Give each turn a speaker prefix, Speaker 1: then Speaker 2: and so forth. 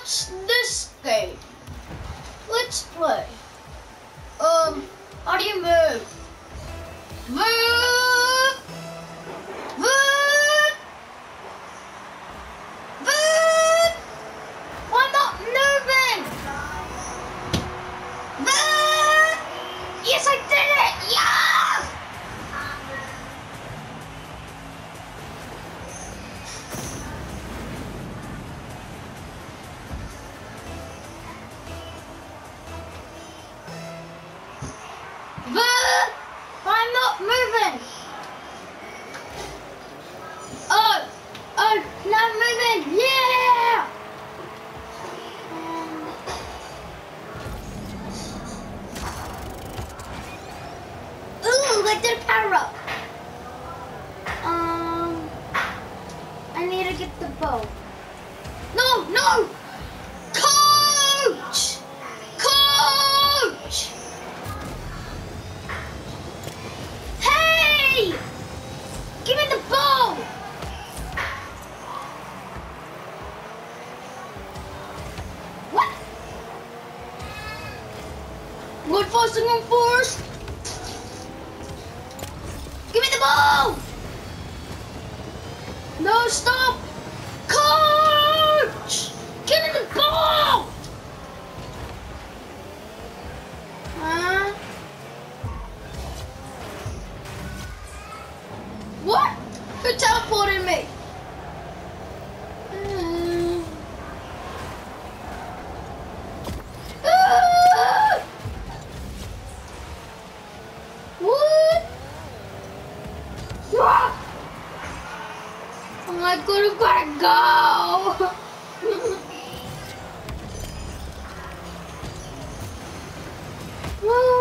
Speaker 1: What's this game? Let's play. How do you move? Move! Move! Move! I'm not moving! Move! Yes, I did it! Yeah! Move! I'm not moving! Oh, not moving! Yeah! Ooh, I did a power up. I need to get the bow. No, no! Coach! Coach! Hey! Give me the bow! What? Reinforcing on force! Give me the ball! No, stop! Coach! Give me the ball! Huh? What? Who teleported me? What? Oh my god, I've gotta go! Woo!